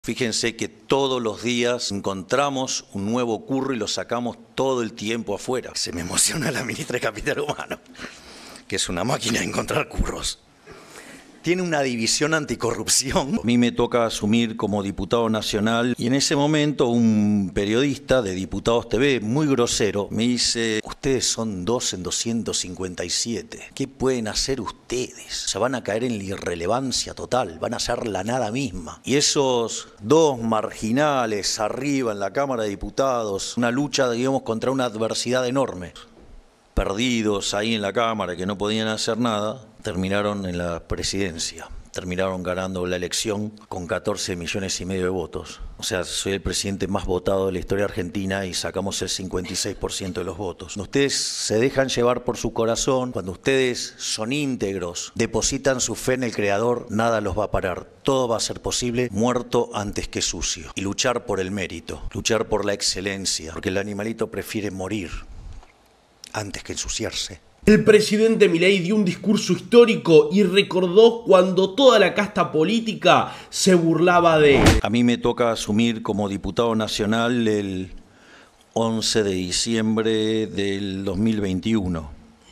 Fíjense que todos los días encontramos un nuevo curro y lo sacamos todo el tiempo afuera. Se me emociona la ministra de Capital Humano, que es una máquina de encontrar curros. Tiene una división anticorrupción. A mí me toca asumir como diputado nacional y en ese momento un periodista de Diputados TV, muy grosero, me dice: ustedes son 2 en 257. ¿Qué pueden hacer ustedes? Se van a caer en la irrelevancia total, van a ser la nada misma. Y esos dos marginales arriba en la Cámara de Diputados, una lucha, digamos, contra una adversidad enorme, perdidos ahí en la Cámara, que no podían hacer nada, terminaron en la presidencia, terminaron ganando la elección con 14,5 millones de votos. O sea, soy el presidente más votado de la historia argentina y sacamos el 56% de los votos. Cuando ustedes se dejan llevar por su corazón, cuando ustedes son íntegros, depositan su fe en el Creador, nada los va a parar. Todo va a ser posible, muerto antes que sucio. Y luchar por el mérito, luchar por la excelencia, porque el animalito prefiere morir antes que ensuciarse. El presidente Milei dio un discurso histórico y recordó cuando toda la casta política se burlaba de él. A mí me toca asumir como diputado nacional el 11 de diciembre del 2021.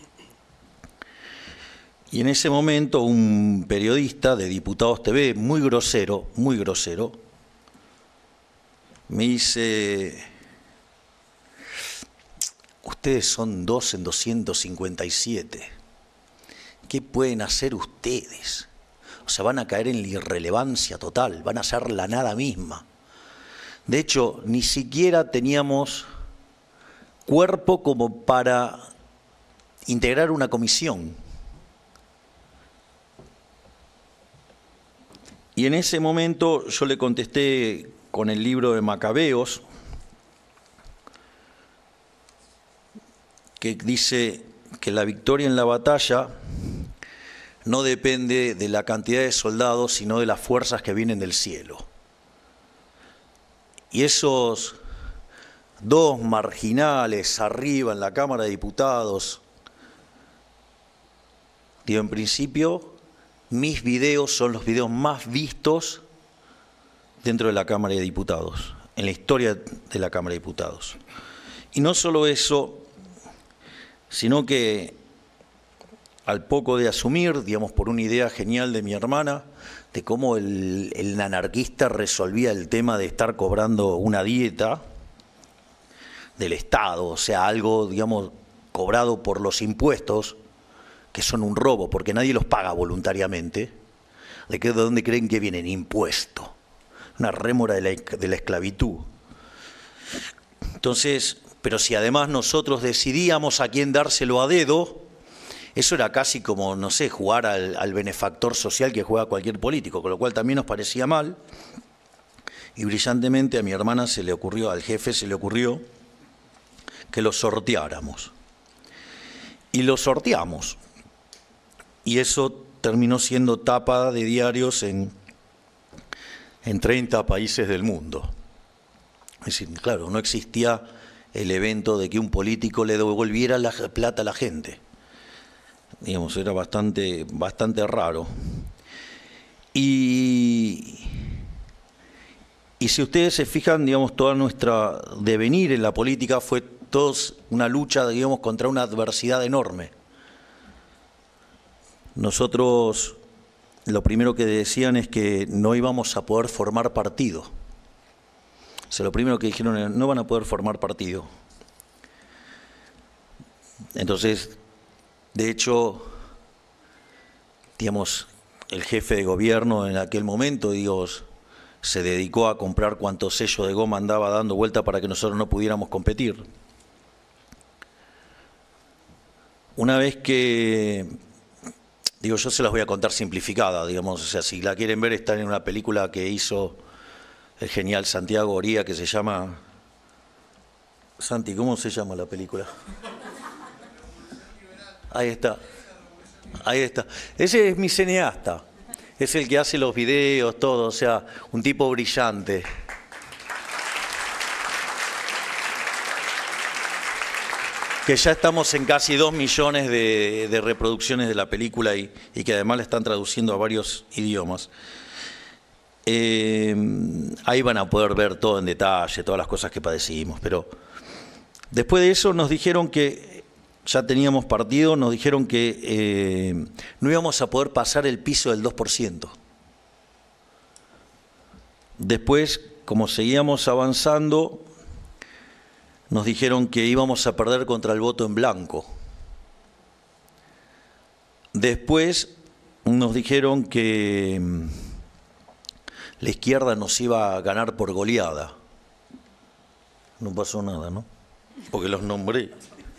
Y en ese momento un periodista de Diputados TV, muy grosero, me dice: ustedes son 2 en 257. ¿Qué pueden hacer ustedes? O sea, van a caer en la irrelevancia total, van a ser la nada misma. De hecho, ni siquiera teníamos cuerpo como para integrar una comisión. Y en ese momento yo le contesté con el libro de Macabeos, que dice que la victoria en la batalla no depende de la cantidad de soldados, sino de las fuerzas que vienen del cielo. Y esos dos marginales arriba en la Cámara de Diputados, digo, en principio, mis videos son los videos más vistos dentro de la Cámara de Diputados, en la historia de la Cámara de Diputados. Y no solo eso, sino que al poco de asumir, digamos, por una idea genial de mi hermana, de cómo el anarquista resolvía el tema de estar cobrando una dieta del Estado, o sea, algo, digamos, cobrado por los impuestos, que son un robo, porque nadie los paga voluntariamente. ¿De dónde creen que vienen? Impuesto. Una rémora de la esclavitud. Entonces, pero si además nosotros decidíamos a quién dárselo a dedo, eso era casi como, no sé, jugar al benefactor social que juega cualquier político, con lo cual también nos parecía mal. Y brillantemente a mi hermana se le ocurrió, al jefe se le ocurrió, que lo sorteáramos. Y lo sorteamos. Y eso terminó siendo tapa de diarios en 30 países del mundo. Es decir, claro, no existía el evento de que un político le devolviera la plata a la gente. Digamos, era bastante raro. Y si ustedes se fijan, digamos, toda nuestra devenir en la política fue todos una lucha, digamos, contra una adversidad enorme. Nosotros, lo primero que decían es que no íbamos a poder formar partido. O sea, lo primero que dijeron es: no van a poder formar partido. Entonces, de hecho, digamos, el jefe de gobierno en aquel momento, digamos, se dedicó a comprar cuantos sellos de goma andaba dando vuelta para que nosotros no pudiéramos competir. Una vez que, digo, yo se las voy a contar simplificada, digamos, o sea, si la quieren ver, está en una película que hizo el genial Santiago Oría, que se llama... Santi, ¿cómo se llama la película? Ahí está. Ahí está. Ese es mi cineasta. Es el que hace los videos, todo, o sea, un tipo brillante. Que ya estamos en casi 2 millones de reproducciones de la película y que además la están traduciendo a varios idiomas. Ahí van a poder ver todo en detalle, todas las cosas que padecimos. Pero después de eso nos dijeron que ya teníamos partido, nos dijeron que no íbamos a poder pasar el piso del 2%. Después, como seguíamos avanzando, nos dijeron que íbamos a perder contra el voto en blanco. Después nos dijeron que la izquierda nos iba a ganar por goleada. No pasó nada, ¿no? Porque los nombré.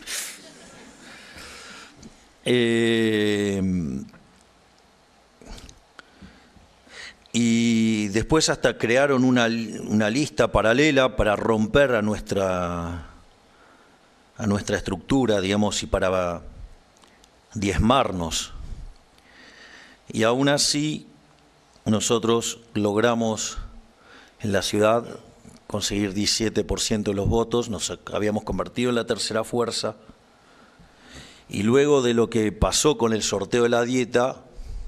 Y después hasta crearon una lista paralela para romper a nuestra estructura, digamos, y para diezmarnos. Y aún así nosotros logramos en la ciudad conseguir 17% de los votos, nos habíamos convertido en la tercera fuerza, y luego de lo que pasó con el sorteo de la dieta,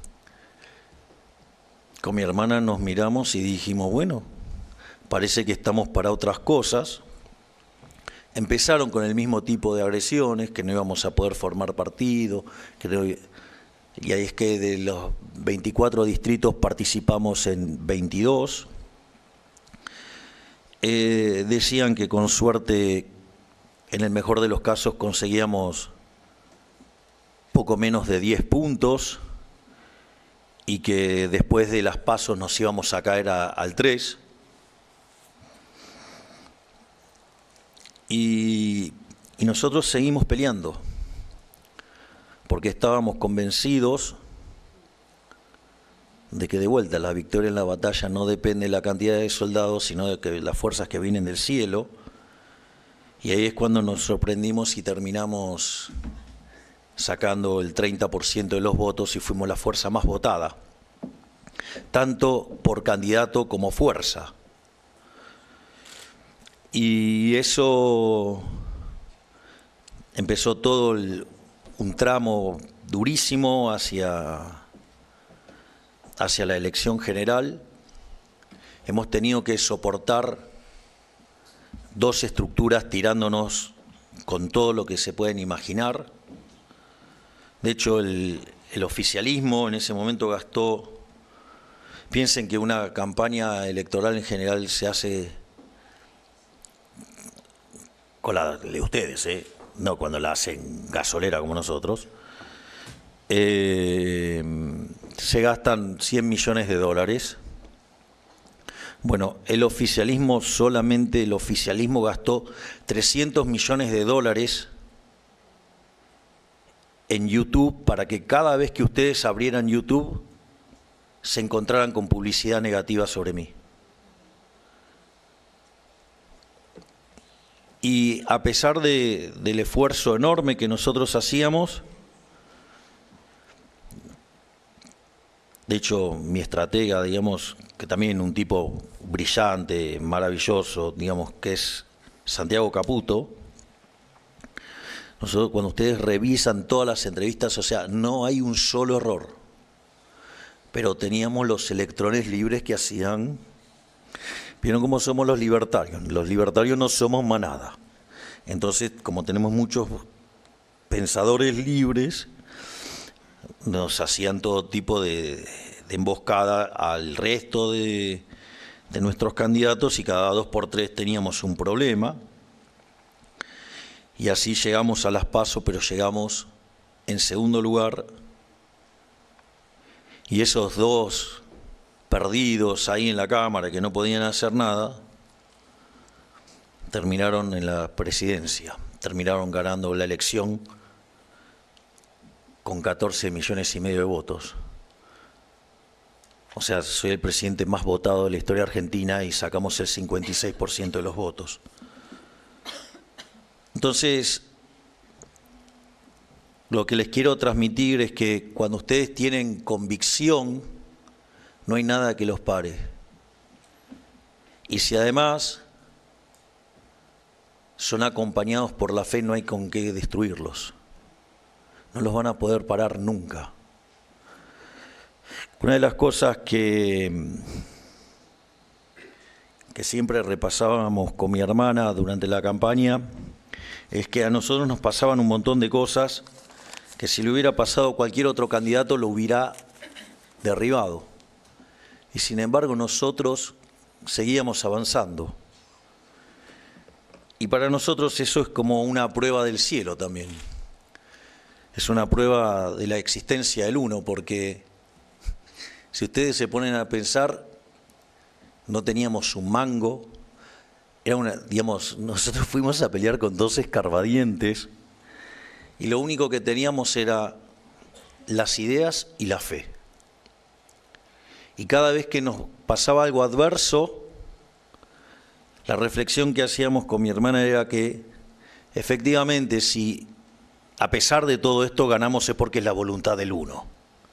con mi hermana nos miramos y dijimos, bueno, parece que estamos para otras cosas. Empezaron con el mismo tipo de agresiones, que no íbamos a poder formar partido, y ahí es que de los 24 distritos participamos en 22. Decían que con suerte, en el mejor de los casos, conseguíamos poco menos de 10 puntos y que después de las PASO nos íbamos a caer al 3. Y nosotros seguimos peleando, porque estábamos convencidos de que de vuelta la victoria en la batalla no depende de la cantidad de soldados, sino de que las fuerzas que vienen del cielo. Y ahí es cuando nos sorprendimos y terminamos sacando el 30% de los votos y fuimos la fuerza más votada, tanto por candidato como fuerza. Y eso empezó todo un tramo durísimo hacia la elección general. Hemos tenido que soportar dos estructuras tirándonos con todo lo que se pueden imaginar. De hecho, el oficialismo en ese momento gastó, piensen que una campaña electoral en general se hace con la de ustedes, no cuando la hacen gasolera como nosotros. Se gastan 100 millones de dólares. Bueno, solamente el oficialismo gastó 300 millones de dólares en YouTube para que cada vez que ustedes abrieran YouTube se encontraran con publicidad negativa sobre mí. Y a pesar del esfuerzo enorme que nosotros hacíamos, de hecho mi estratega, digamos, que también un tipo brillante, maravilloso, digamos, que es Santiago Caputo, nosotros cuando ustedes revisan todas las entrevistas, o sea, no hay un solo error, pero teníamos los electrones libres que hacían. ¿Vieron cómo somos los libertarios? Los libertarios no somos manada. Entonces, como tenemos muchos pensadores libres, nos hacían todo tipo de emboscada al resto de nuestros candidatos y cada 2 por 3 teníamos un problema. Y así llegamos a las PASO, pero llegamos en segundo lugar. Y esos dos perdidos ahí en la Cámara que no podían hacer nada, terminaron en la presidencia, terminaron ganando la elección con 14,5 millones de votos. O sea, soy el presidente más votado de la historia argentina y sacamos el 56% de los votos. Entonces, lo que les quiero transmitir es que cuando ustedes tienen convicción, no hay nada que los pare. Y si además son acompañados por la fe, no hay con qué destruirlos. No los van a poder parar nunca. Una de las cosas que que siempre repasábamos con mi hermana durante la campaña es que a nosotros nos pasaban un montón de cosas que si le hubiera pasado cualquier otro candidato lo hubiera derribado. Y sin embargo nosotros seguíamos avanzando. Y para nosotros eso es como una prueba del cielo también. Es una prueba de la existencia del uno, porque si ustedes se ponen a pensar, no teníamos un mango. Era digamos, nosotros fuimos a pelear con 2 escarbadientes y lo único que teníamos era las ideas y la fe. Y cada vez que nos pasaba algo adverso, la reflexión que hacíamos con mi hermana era que efectivamente si a pesar de todo esto ganamos es porque es la voluntad del uno.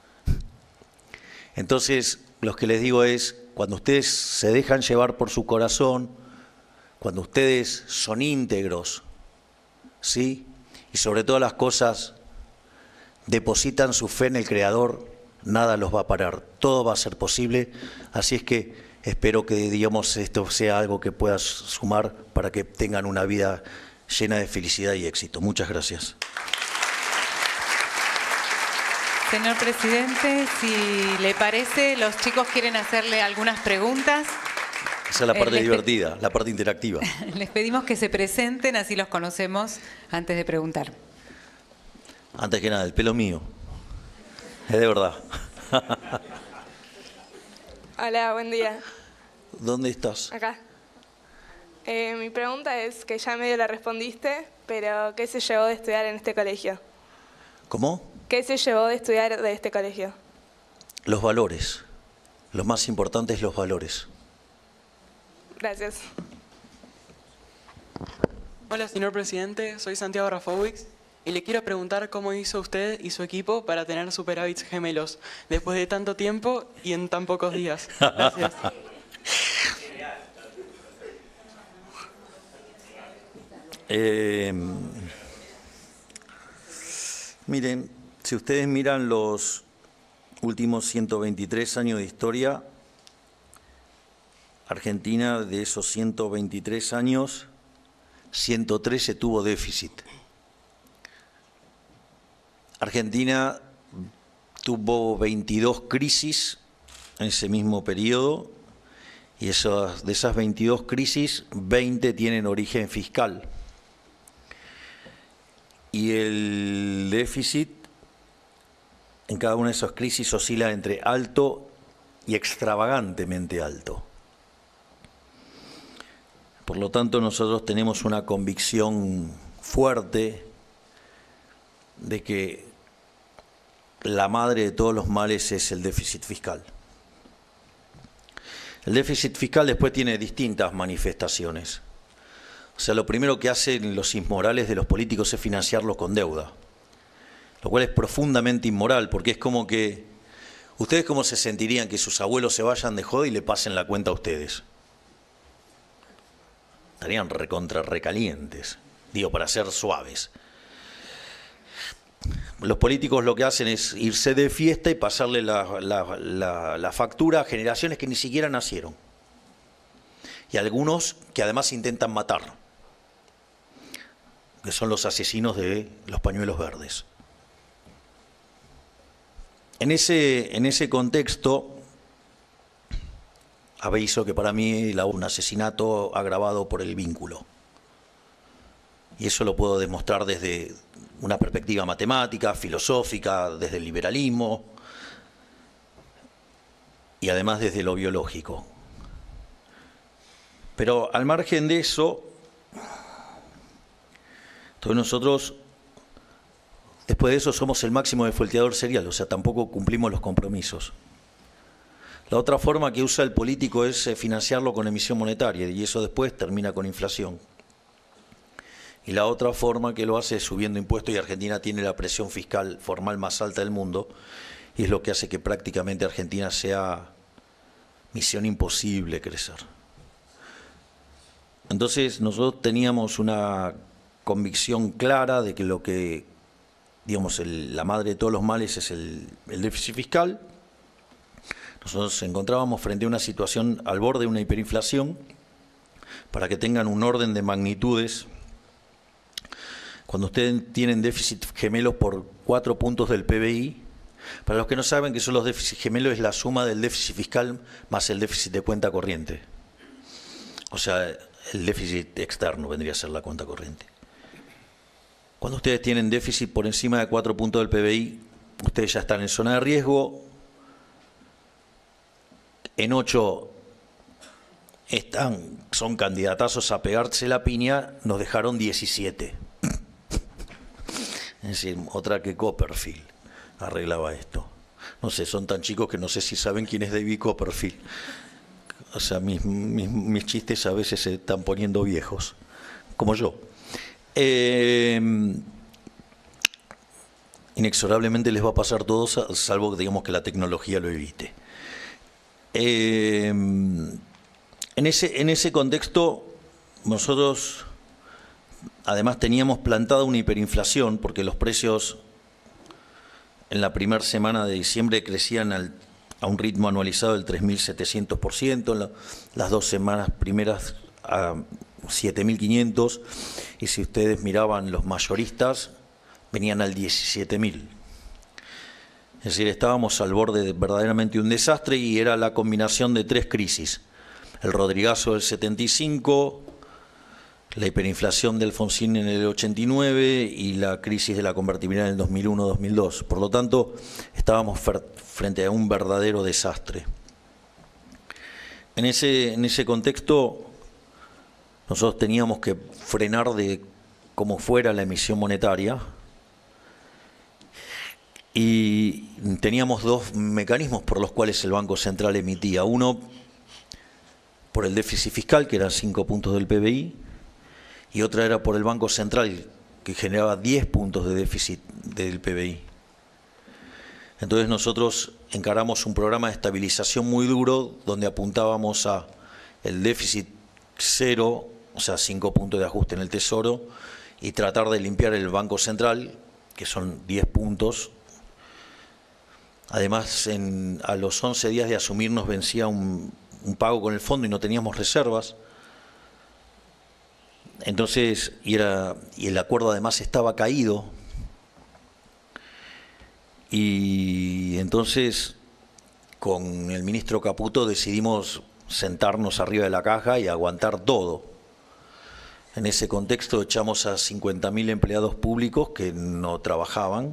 Entonces, lo que les digo es, cuando ustedes se dejan llevar por su corazón, cuando ustedes son íntegros, ¿sí? Y sobre todas las cosas depositan su fe en el Creador, nada los va a parar, todo va a ser posible. Así es que espero que, digamos, esto sea algo que pueda sumar para que tengan una vida llena de felicidad y éxito. Muchas gracias. Señor presidente, si le parece, los chicos quieren hacerle algunas preguntas. Esa es la parte divertida, la parte interactiva. Les pedimos que se presenten, así los conocemos antes de preguntar. Antes que nada, el pelo mío. Es de verdad. Hola, buen día. ¿Dónde estás? Acá. Mi pregunta es, que ya medio la respondiste, pero ¿qué se llevó de estudiar en este colegio? ¿Cómo? ¿Qué se llevó de estudiar de este colegio? Los valores. Lo más importante es los valores. Gracias. Hola, señor presidente. Soy Santiago Rafowicz y le quiero preguntar cómo hizo usted y su equipo para tener superávits gemelos después de tanto tiempo y en tan pocos días. Gracias. Miren, si ustedes miran los últimos 123 años de historia, Argentina, de esos 123 años, 113 tuvo déficit. Argentina tuvo 22 crisis en ese mismo periodo y de esas 22 crisis, 20 tienen origen fiscal. Y el déficit en cada una de esas crisis oscila entre alto y extravagantemente alto. Por lo tanto, nosotros tenemos una convicción fuerte de que la madre de todos los males es el déficit fiscal. El déficit fiscal después tiene distintas manifestaciones. O sea, lo primero que hacen los inmorales de los políticos es financiarlos con deuda, lo cual es profundamente inmoral, porque es como que, ¿ustedes cómo se sentirían que sus abuelos se vayan de joda y le pasen la cuenta a ustedes? Estarían recalientes, digo, para ser suaves. Los políticos lo que hacen es irse de fiesta y pasarle la factura a generaciones que ni siquiera nacieron. Y algunos que además intentan matar, que son los asesinos de los pañuelos verdes. En ese contexto, aviso que para mí un asesinato agravado por el vínculo. Y eso lo puedo demostrar desde una perspectiva matemática, filosófica, desde el liberalismo y además desde lo biológico. Pero al margen de eso, entonces nosotros, después de eso, somos el máximo desfolteador serial, o sea, tampoco cumplimos los compromisos. La otra forma que usa el político es financiarlo con emisión monetaria y eso después termina con inflación. Y la otra forma que lo hace es subiendo impuestos y Argentina tiene la presión fiscal formal más alta del mundo y es lo que hace que prácticamente Argentina sea misión imposible crecer. Entonces nosotros teníamos una convicción clara de que lo que, digamos, la madre de todos los males es el déficit fiscal. Nosotros nos encontrábamos frente a una situación al borde de una hiperinflación para que tengan un orden de magnitudes, cuando ustedes tienen déficit gemelos por 4 puntos del PBI, para los que no saben qué son los déficits gemelos, es la suma del déficit fiscal más el déficit de cuenta corriente. O sea, el déficit externo vendría a ser la cuenta corriente. Cuando ustedes tienen déficit por encima de 4 puntos del PBI, ustedes ya están en zona de riesgo. En 8 son candidatazos a pegarse la piña, nos dejaron 17. Es decir, otra que Copperfield arreglaba esto. No sé, son tan chicos que no sé si saben quién es David Copperfield. O sea, mis chistes a veces se están poniendo viejos, como yo. Inexorablemente les va a pasar todo, salvo que digamos que la tecnología lo evite. En ese contexto, nosotros además teníamos plantada una hiperinflación, porque los precios en la primera semana de diciembre crecían a un ritmo anualizado del 3.700%, las 2 semanas primeras a 7.500%, y si ustedes miraban los mayoristas, venían al 17.000. Es decir, estábamos al borde de verdaderamente un desastre, y era la combinación de 3 crisis. El Rodrigazo del 75, la hiperinflación de Alfonsín en el 89 y la crisis de la convertibilidad en el 2001-2002. Por lo tanto, estábamos frente a un verdadero desastre. En ese contexto, nosotros teníamos que frenar de como fuera la emisión monetaria, y teníamos 2 mecanismos por los cuales el Banco Central emitía. Uno, por el déficit fiscal, que eran 5 puntos del PBI, y otra era por el Banco Central, que generaba 10 puntos de déficit del PBI. Entonces nosotros encaramos un programa de estabilización muy duro, donde apuntábamos a el déficit 0, o sea, 5 puntos de ajuste en el Tesoro, y tratar de limpiar el Banco Central, que son 10 puntos. Además, a los 11 días de asumir nos vencía un pago con el fondo y no teníamos reservas. Entonces, y el acuerdo además estaba caído. Y entonces, con el ministro Caputo decidimos sentarnos arriba de la caja y aguantar todo. En ese contexto echamos a 50.000 empleados públicos que no trabajaban.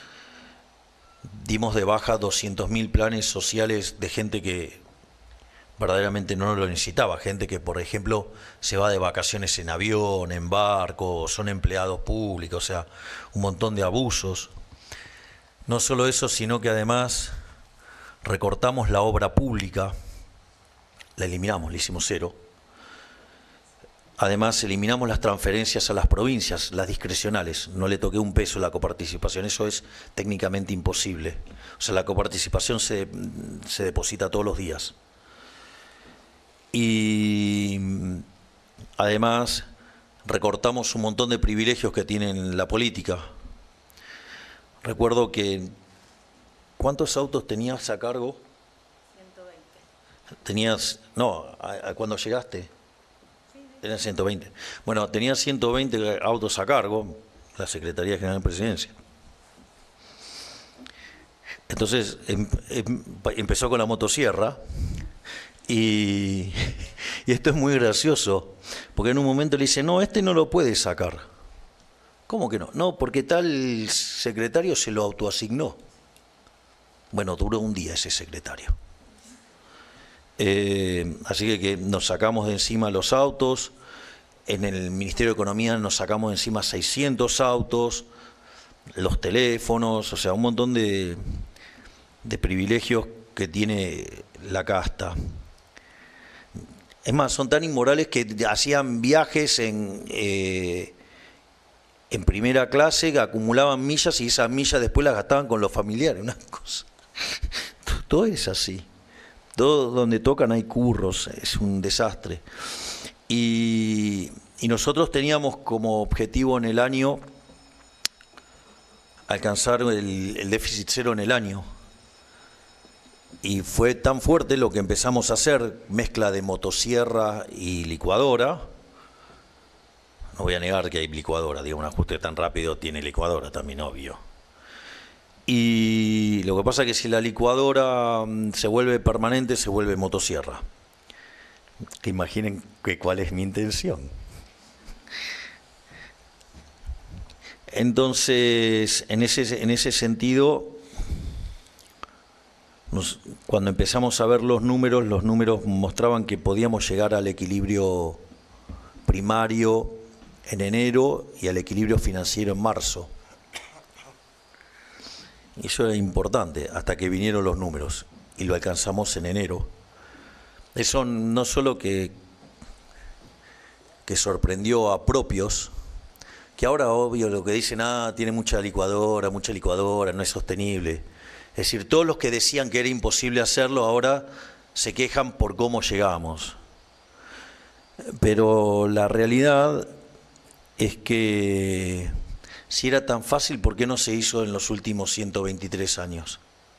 Dimos de baja 200.000 planes sociales de gente que verdaderamente no lo necesitaba. Gente que, por ejemplo, se va de vacaciones en avión, en barco, son empleados públicos, o sea, un montón de abusos. No solo eso, sino que además recortamos la obra pública, la eliminamos, la hicimos 0. Además, eliminamos las transferencias a las provincias, las discrecionales. No le toqué un peso a la coparticipación, eso es técnicamente imposible. O sea, la coparticipación se deposita todos los días. Y además, recortamos un montón de privilegios que tienen la política. Recuerdo que, ¿cuántos autos tenías a cargo? 120. Tenías, no, cuando llegaste. Eran 120. Bueno, tenía 120 autos a cargo, la Secretaría General de Presidencia. Entonces empezó con la motosierra y esto es muy gracioso, porque en un momento le dice, no, este no lo puede sacar. ¿Cómo que no? No, porque tal secretario se lo autoasignó. Bueno, duró un día ese secretario. Así que nos sacamos de encima los autos. En el Ministerio de Economía nos sacamos de encima 600 autos, los teléfonos, o sea, un montón de privilegios que tiene la casta. Es más, son tan inmorales que hacían viajes en primera clase, que acumulaban millas y esas millas después las gastaban con los familiares, una cosa. Todo es así. Todo donde tocan hay curros, es un desastre. Y nosotros teníamos como objetivo en el año alcanzar el déficit 0 en el año. Y fue tan fuerte lo que empezamos a hacer, mezcla de motosierra y licuadora. No voy a negar que hay licuadora, digo, un ajuste tan rápido tiene licuadora también, obvio. Y lo que pasa es que si la licuadora se vuelve permanente, se vuelve motosierra. Que imaginen cuál es mi intención. Entonces, en ese sentido, cuando empezamos a ver los números mostraban que podíamos llegar al equilibrio primario en enero y al equilibrio financiero en marzo. Y eso era importante, hasta que vinieron los números, y lo alcanzamos en enero. Eso no solo que sorprendió a propios, que ahora obvio lo que dicen, tiene mucha licuadora, no es sostenible. Es decir, todos los que decían que era imposible hacerlo ahora se quejan por cómo llegamos. Pero la realidad es que si era tan fácil, ¿por qué no se hizo en los últimos 123 años?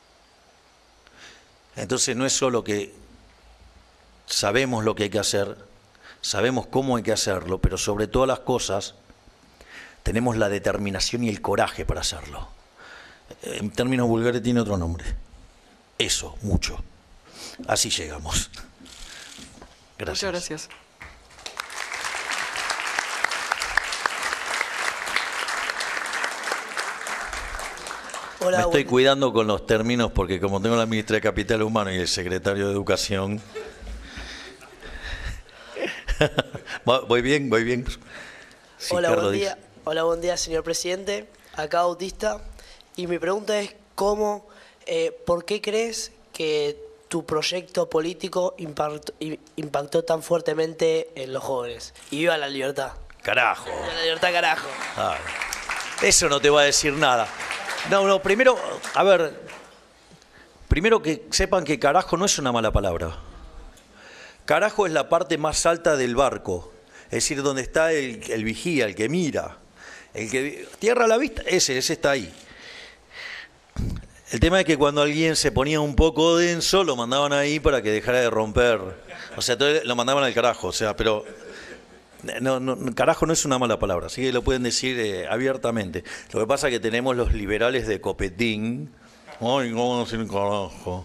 Entonces no es solo que sabemos lo que hay que hacer, sabemos cómo hay que hacerlo, pero sobre todas las cosas tenemos la determinación y el coraje para hacerlo. En términos vulgares tiene otro nombre. Eso, mucho. Así llegamos. Gracias. Muchas gracias. Hola, Me estoy cuidando con los términos porque como tengo la ministra de Capital Humano y el secretario de Educación... ¿Voy bien? Sí, hola, Carlos, buen día. Hola, buen día, señor presidente. Acá Bautista. Y mi pregunta es ¿por qué crees que tu proyecto político impactó tan fuertemente en los jóvenes? Y viva la libertad. Carajo. Viva la libertad, carajo. Eso no te va a decir nada. No, primero que sepan que carajo no es una mala palabra. Carajo es la parte más alta del barco, es decir, donde está el vigía, el que mira, el que tierra a la vista, ese está ahí. El tema es que cuando alguien se ponía un poco denso, lo mandaban ahí para que dejara de romper. O sea, entonces lo mandaban al carajo, pero... No, carajo no es una mala palabra, así que lo pueden decir abiertamente. Lo que pasa es que tenemos los liberales de Copetín. Ay, ¿cómo no decir carajo?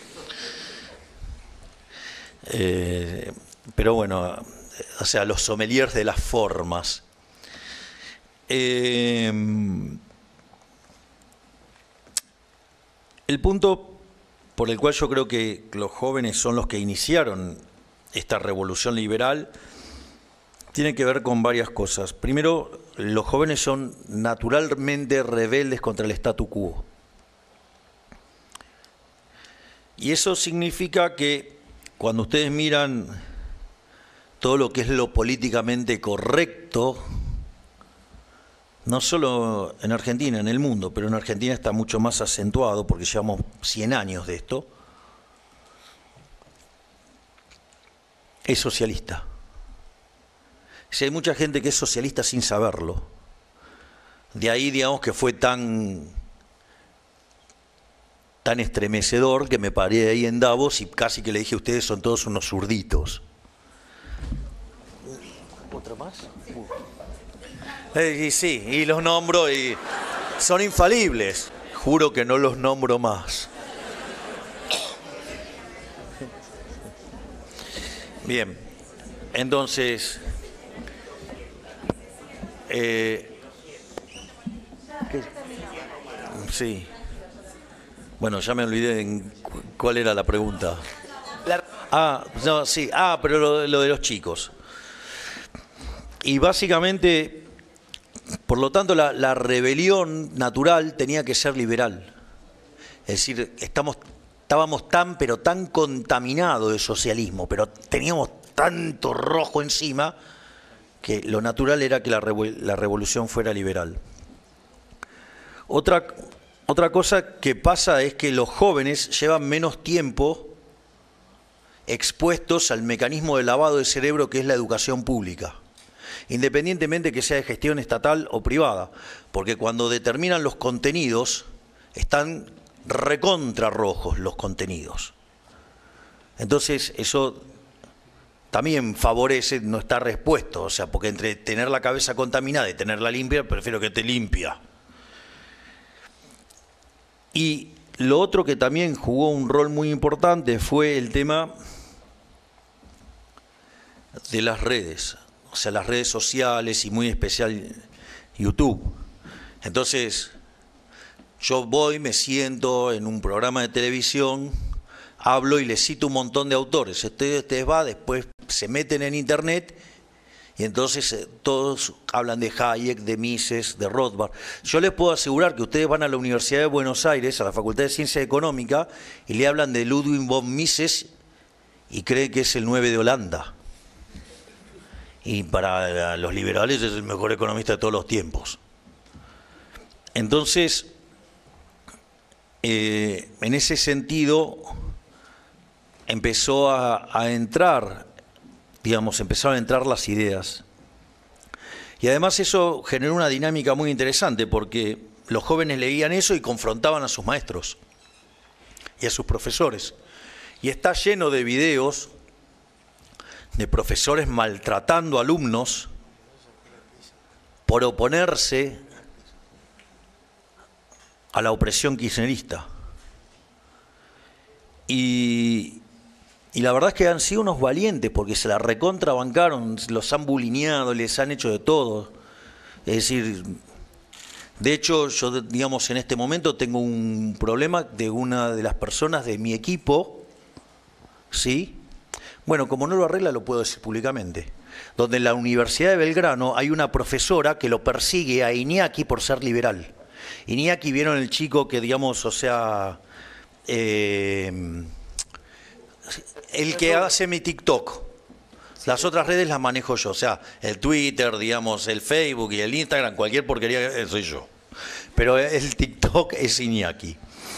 Pero bueno, o sea, los sommeliers de las formas. El punto por el cual yo creo que los jóvenes son los que iniciaron esta revolución liberal tiene que ver con varias cosas. Primero, los jóvenes son naturalmente rebeldes contra el statu quo. Y eso significa que cuando ustedes miran todo lo que es lo políticamente correcto, no solo en Argentina, en el mundo, pero en Argentina está mucho más acentuado porque llevamos 100 años de esto, es socialista. Si hay mucha gente que es socialista sin saberlo. De ahí, digamos, que fue tan estremecedor que me paré ahí en Davos y casi que le dije, ustedes son todos unos zurditos. ¿Otro más? Y sí, y los nombro y son infalibles. Juro que no los nombro más. Bien, entonces... Sí. Bueno, ya me olvidé en cuál era la pregunta. Pero lo de los chicos. Y básicamente, por lo tanto, la rebelión natural tenía que ser liberal. Es decir, estábamos tan contaminados de socialismo, pero teníamos tanto rojo encima que lo natural era que la revolución fuera liberal. Otra cosa que pasa es que los jóvenes llevan menos tiempo expuestos al mecanismo de lavado de cerebro que es la educación pública, independientemente que sea de gestión estatal o privada, porque cuando determinan los contenidos están recontra rojos los contenidos. Entonces eso también favorece no estar expuesto, o sea, porque entre tener la cabeza contaminada y tenerla limpia, prefiero que esté limpia. Y lo otro que también jugó un rol muy importante fue el tema de las redes, o sea, las redes sociales y muy especial YouTube. Entonces, yo voy, me siento en un programa de televisión, hablo y les cito un montón de autores. Ustedes va, después se meten en internet y entonces todos hablan de Hayek, de Mises, de Rothbard. Yo les puedo asegurar que ustedes van a la Universidad de Buenos Aires, a la Facultad de Ciencia Económica, y le hablan de Ludwig von Mises y creen que es el 9 de Holanda. Y para los liberales es el mejor economista de todos los tiempos. Entonces, en ese sentido, empezó a entrar, digamos, empezaron a entrar las ideas. Y además eso generó una dinámica muy interesante, porque los jóvenes leían eso y confrontaban a sus maestros y a sus profesores. Y está lleno de videos de profesores maltratando a alumnos por oponerse a la opresión kirchnerista. Y la verdad es que han sido unos valientes, porque se la recontrabancaron, los han bulineado, les han hecho de todo. Es decir, de hecho, yo, digamos, en este momento tengo un problema de una de las personas de mi equipo, ¿sí? Bueno, como no lo arregla, lo puedo decir públicamente. Donde en la Universidad de Belgrano hay una profesora que lo persigue a Iñaki por ser liberal. Iñaki, ¿vieron el chico que, digamos, o sea, el que hace mi TikTok? Las otras redes las manejo yo, o sea, el Twitter, digamos, el Facebook y el Instagram, cualquier porquería soy yo. Pero el TikTok es Iñaki.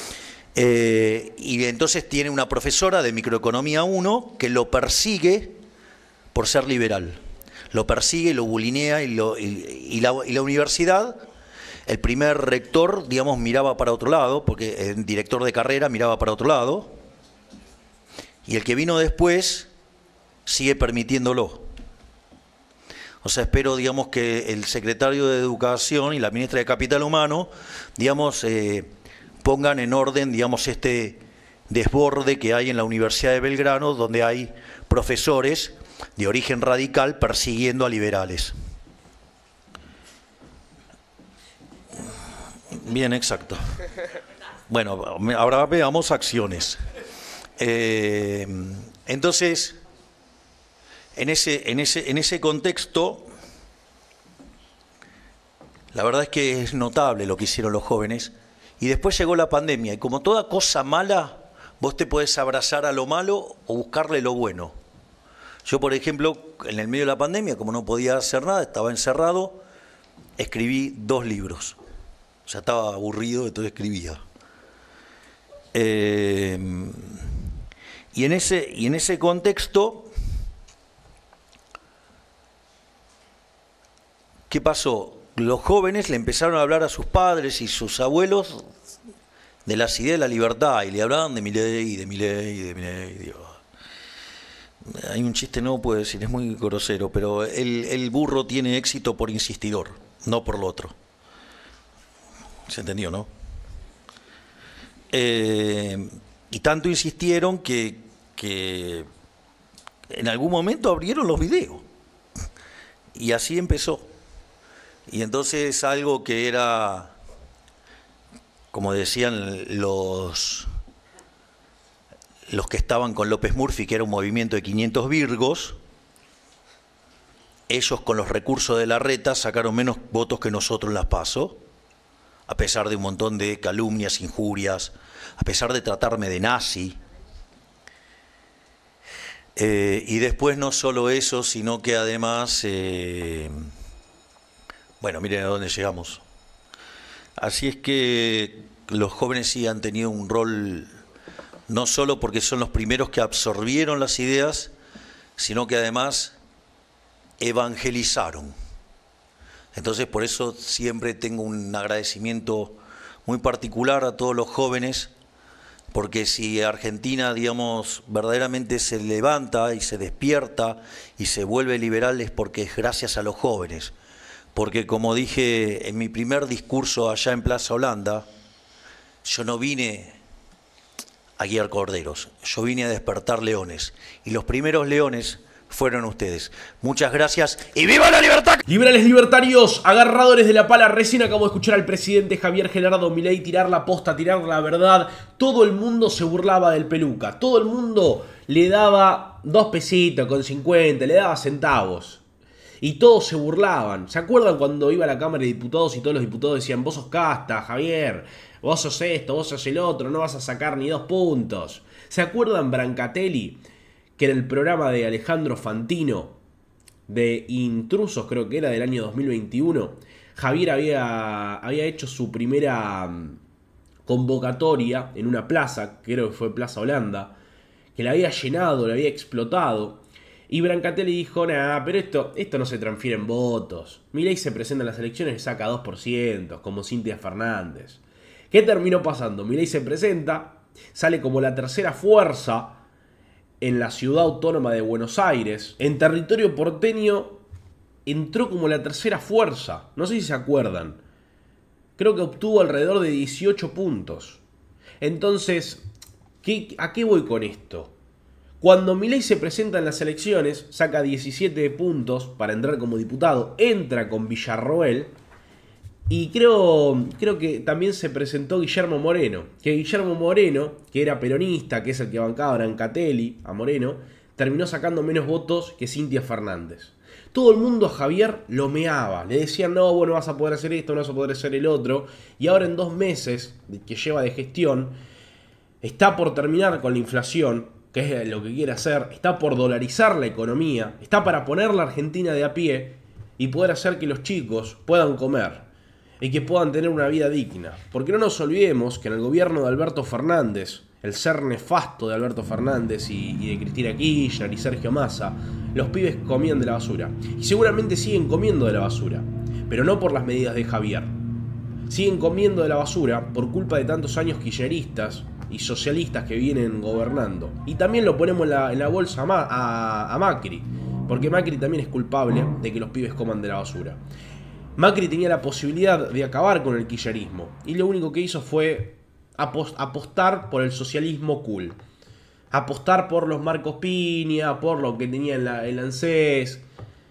Y entonces tiene una profesora de Microeconomía 1 que lo persigue por ser liberal. Lo persigue, lo bulinea y la universidad, el primer rector, digamos, miraba para otro lado, porque el director de carrera miraba para otro lado, y el que vino después sigue permitiéndolo. O sea, espero, digamos, que el secretario de Educación y la ministra de Capital Humano, digamos, pongan en orden, digamos, este desborde que hay en la Universidad de Belgrano, donde hay profesores de origen radical persiguiendo a liberales. Bien, exacto. Bueno, ahora veamos acciones. Entonces, en ese contexto, la verdad es que es notable lo que hicieron los jóvenes. Y después llegó la pandemia, y como toda cosa mala, vos te podés abrazar a lo malo o buscarle lo bueno. Yo, por ejemplo, en el medio de la pandemia, como no podía hacer nada, estaba encerrado, escribí 2 libros. O sea, estaba aburrido, entonces escribía. Y en ese contexto, ¿qué pasó? Los jóvenes le empezaron a hablar a sus padres y sus abuelos de las ideas de la libertad, y le hablaban de Milei, de Milei, de Milei. Digo, hay un chiste, no puedo decir, es muy grosero, pero el burro tiene éxito por insistidor, no por lo otro. ¿Se entendió, no? Y tanto insistieron que en algún momento abrieron los videos. Y así empezó. Y entonces algo que era, como decían los que estaban con López Murphy, que era un movimiento de 500 virgos, ellos con los recursos de Larreta sacaron menos votos que nosotros en las PASO, a pesar de un montón de calumnias, injurias, a pesar de tratarme de nazi. Y después no solo eso, sino que además, bueno, miren a dónde llegamos. Así es que los jóvenes sí han tenido un rol, no solo porque son los primeros que absorbieron las ideas, sino que además evangelizaron. Entonces, por eso siempre tengo un agradecimiento muy particular a todos los jóvenes, porque si Argentina, digamos, verdaderamente se levanta y se despierta y se vuelve liberal es porque es gracias a los jóvenes. Porque como dije en mi primer discurso allá en Plaza Holanda, yo no vine a guiar corderos, yo vine a despertar leones. Y los primeros leones fueron ustedes. Muchas gracias y ¡viva la libertad! Liberales libertarios, agarradores de la pala, recién acabo de escuchar al presidente Javier Gerardo Milei tirar la posta, tirar la verdad. Todo el mundo se burlaba del peluca, todo el mundo le daba 2 pesitos con 50, le daba centavos. Y todos se burlaban. ¿Se acuerdan cuando iba a la Cámara de Diputados y todos los diputados decían: vos sos casta, Javier, vos sos esto, vos sos el otro, no vas a sacar ni 2 puntos? ¿Se acuerdan Brancatelli, que en el programa de Alejandro Fantino, de Intrusos, creo que era del año 2021, Javier había hecho su primera convocatoria en una plaza, creo que fue Plaza Holanda, que la había llenado, la había explotado? Y Brancatelli dijo: nah, pero esto no se transfiere en votos. Milei se presenta en las elecciones y saca 2%, como Cintia Fernández. ¿Qué terminó pasando? Milei se presenta, sale como la tercera fuerza en la ciudad autónoma de Buenos Aires. En territorio porteño entró como la tercera fuerza. No sé si se acuerdan. Creo que obtuvo alrededor de 18 puntos. Entonces, ¿a qué voy con esto? Cuando Milei se presenta en las elecciones, saca 17 puntos para entrar como diputado, entra con Villarroel, y creo que también se presentó Guillermo Moreno, que era peronista, que es el que bancaba a Brancatelli, a Moreno, terminó sacando menos votos que Cintia Fernández. Todo el mundo a Javier lo meaba, le decían: no, vos no vas a poder hacer esto, no vas a poder hacer el otro, y ahora en 2 meses que lleva de gestión, está por terminar con la inflación, que es lo que quiere hacer, está por dolarizar la economía, está para poner la Argentina de a pie y poder hacer que los chicos puedan comer y que puedan tener una vida digna. Porque no nos olvidemos que en el gobierno de Alberto Fernández, el ser nefasto de Alberto Fernández y de Cristina Kirchner y Sergio Massa, los pibes comían de la basura. Y seguramente siguen comiendo de la basura, pero no por las medidas de Javier. Siguen comiendo de la basura por culpa de tantos años kirchneristas y socialistas que vienen gobernando. Y también lo ponemos en la bolsa a Macri, porque Macri también es culpable de que los pibes coman de la basura. Macri tenía la posibilidad de acabar con el kirchnerismo y lo único que hizo fue apostar por el socialismo cool, apostar por los Marcos Piña, por lo que tenía en el ANSES,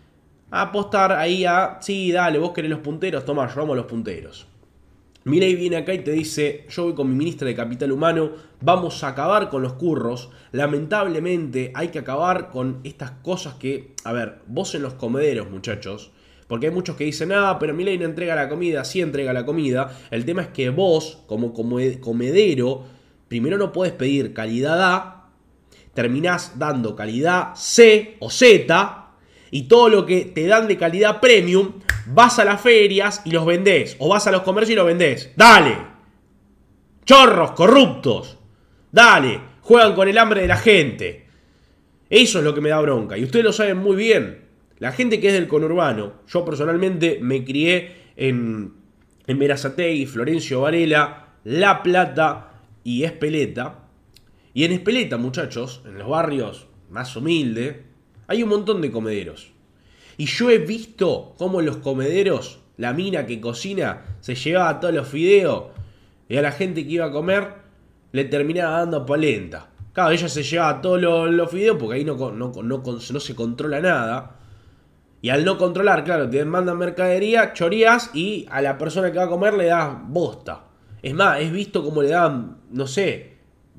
apostar ahí a: sí, dale, vos querés los punteros, toma, robamos los punteros. Milei viene acá y te dice: yo voy con mi ministra de Capital Humano, vamos a acabar con los curros. Lamentablemente hay que acabar con estas cosas que... A ver, vos en los comederos, muchachos, porque hay muchos que dicen: ah, pero Milei no entrega la comida. Sí entrega la comida. El tema es que vos, como comedero, primero no podés pedir calidad A, terminás dando calidad C o Z, y todo lo que te dan de calidad premium, vas a las ferias y los vendés. O vas a los comercios y los vendés. ¡Dale! ¡Chorros, corruptos! ¡Dale! Juegan con el hambre de la gente. Eso es lo que me da bronca. Y ustedes lo saben muy bien. La gente que es del conurbano. Yo personalmente me crié en Berazategui, Florencio Varela, La Plata y Espeleta. Y en Espeleta, muchachos, en los barrios más humildes, hay un montón de comederos. Y yo he visto cómo en los comederos la mina que cocina se llevaba todos los fideos y a la gente que iba a comer le terminaba dando polenta. Claro, ella se llevaba todos los fideos porque ahí no se controla nada. Y al no controlar, claro, te mandan mercadería, chorías y a la persona que va a comer le das bosta. Es más, he visto cómo le dan, no sé,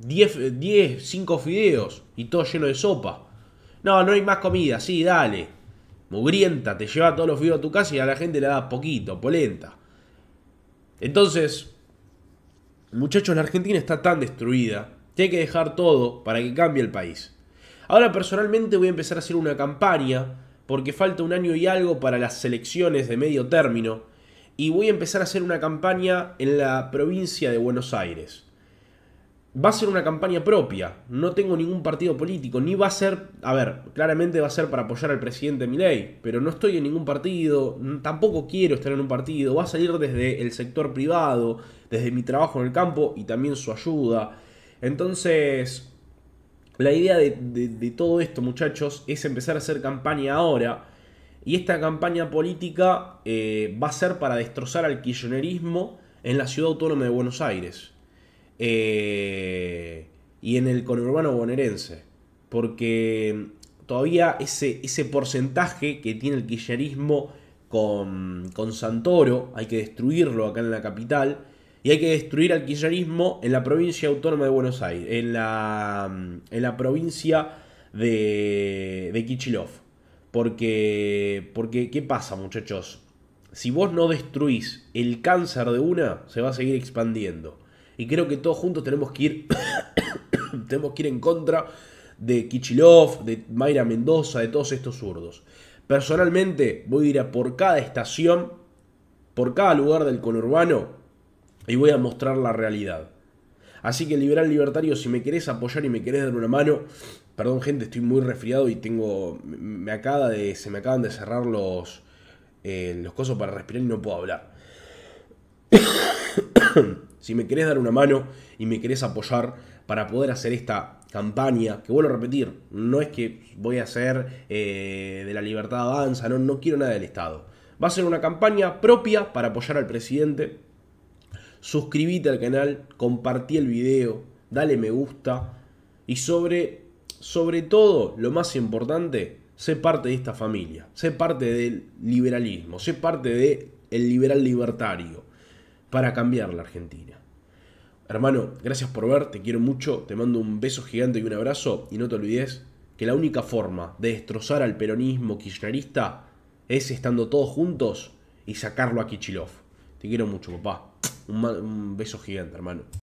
5 fideos y todo lleno de sopa. No hay más comida, sí, dale. Mugrienta, te lleva todos los fideos a tu casa y a la gente le da poquito, polenta. Entonces, muchachos, la Argentina está tan destruida que hay que dejar todo para que cambie el país. Ahora, personalmente, voy a empezar a hacer una campaña porque falta 1 año y algo para las elecciones de medio término y voy a empezar a hacer una campaña en la provincia de Buenos Aires. va a ser una campaña propia. No tengo ningún partido político, ni va a ser... A ver, claramente va a ser para apoyar al presidente Milei, pero no estoy en ningún partido, tampoco quiero estar en un partido. Va a salir desde el sector privado, desde mi trabajo en el campo y también su ayuda. Entonces, la idea de todo esto, muchachos, es empezar a hacer campaña ahora. Y esta campaña política va a ser para destrozar al kirchnerismo en la ciudad autónoma de Buenos Aires. Y en el conurbano bonaerense. Porque todavía ese porcentaje que tiene el kirchnerismo con Santoro, hay que destruirlo acá en la capital. Y hay que destruir al kirchnerismo en la provincia autónoma de Buenos Aires. En la provincia de Kicillof. Porque, ¿qué pasa, muchachos? Si vos no destruís el cáncer de una, se va a seguir expandiendo. Y creo que todos juntos tenemos que ir en contra de Kicillof, de Mayra Mendoza, de todos estos zurdos. Personalmente voy a ir a por cada estación, por cada lugar del conurbano, y voy a mostrar la realidad. Así que, liberal libertario, si me querés apoyar y me querés dar una mano... Perdón, gente, estoy muy resfriado y se me acaban de cerrar los cosos para respirar y no puedo hablar. Si me querés dar una mano y me querés apoyar para poder hacer esta campaña, que vuelvo a repetir, no es que voy a hacer de la libertad avanza, no quiero nada del Estado. Va a ser una campaña propia para apoyar al presidente. Suscríbete al canal, compartí el video, dale me gusta y sobre todo, lo más importante, sé parte de esta familia, sé parte del liberalismo, sé parte del liberal libertario para cambiar la Argentina. Hermano, gracias por ver, te quiero mucho, te mando un beso gigante y un abrazo y no te olvides que la única forma de destrozar al peronismo kirchnerista es estando todos juntos y sacarlo a Kicillof. Te quiero mucho, papá. Un beso gigante, hermano.